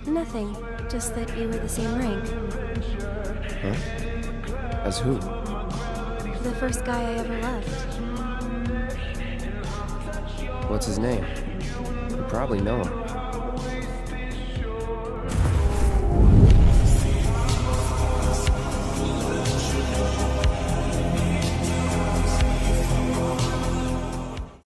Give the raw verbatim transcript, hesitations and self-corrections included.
Nothing. Just that you were the same rank. Huh? As who? The first guy I ever loved. What's his name? You probably know him.